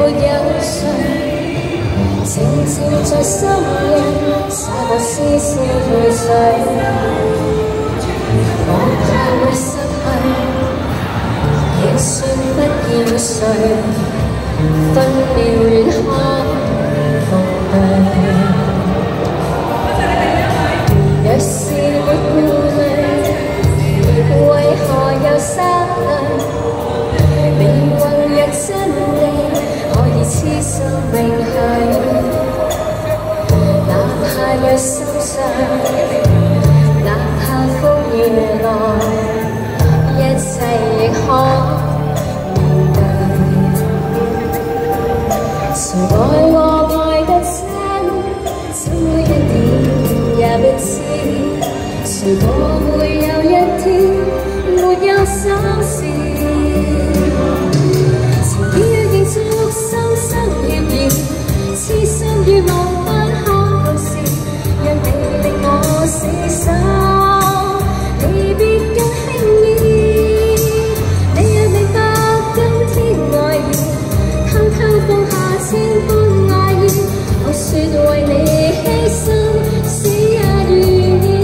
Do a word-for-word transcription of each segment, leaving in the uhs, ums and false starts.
沒有誰，靜靜在心裏灑過絲絲淚水。我怕會失去，亦算不要誰，分秒遠看共對。若是沒顧慮，為何又失淚？命運若真的可以痴心永許，哪怕若心傷，哪怕風雨來，一切亦可面對。誰愛我愛得真，怎會一點也不知？誰我會有一天沒有心事？痴心與夢不可同時，讓你令我死心，離別更輕易。你若明白今天愛意，偷偷放下千般愛意，我說為你犧牲，死也願意。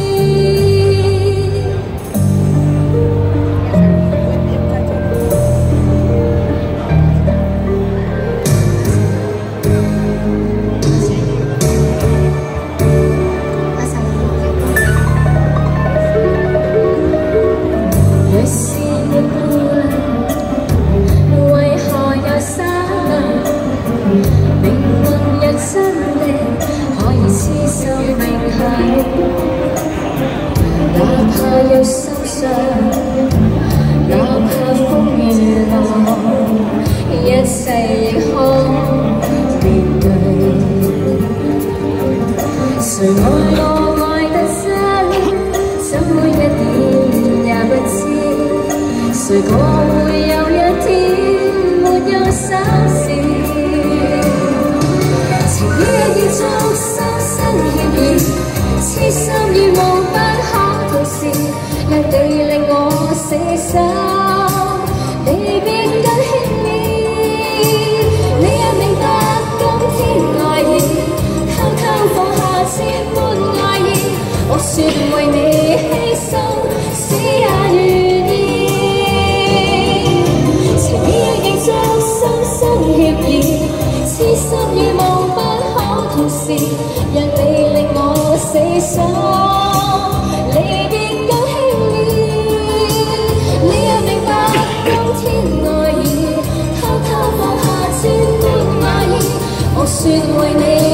哪怕有心傷，哪怕風雨來，一切亦可面對。誰愛我愛得真，怎會一點也不知？誰我會有一天沒有心事？情意已作深深協議，痴心與夢不可同時，讓你令我死心，離別更輕易。你若明白今天愛意，偷偷放下千般愛意，我說為你犧牲，死也願意。情意亦作深深協議，痴心與夢不可同時，讓你令我死心，離別更輕易。你若明白今天愛意，偷偷放下千般愛意，我說為你